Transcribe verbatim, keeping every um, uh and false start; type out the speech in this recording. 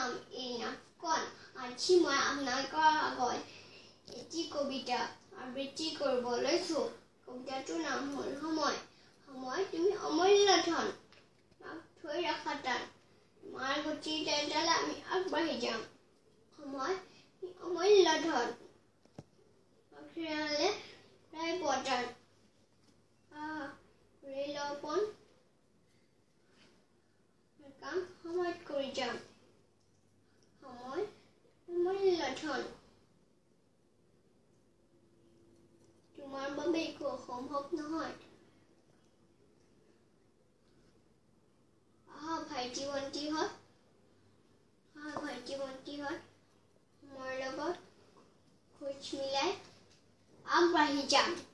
গাম এই নাটকখন। আজি মই আপোনালোকৰ আগত এটি কবিতা আবৃত্তি কৰিব লৈছোঁ। কবিতাটোৰ নাম হ'ল সময়। সময় তুমি অমূল্য ধন, তাক থৈ ৰখা টান, তোমাৰ গতিৰ তেন্তালে আমি আগবাঢ়ি যাম। সময় অমূল্য ধন, হেৰালে প্ৰায় পতান, ৰেলপন কাম সময়ত কৰি যাম। সময় অমূল্য ধন, তোমাৰ বাবে একো অসম্ভৱ নহয়। আহা ভাইটি ভণ্টিহঁত, আহা ভাইটি ভণ্টিহঁত, মোৰ লগত খোজ মিলাই আগবাঢ়ি যাম।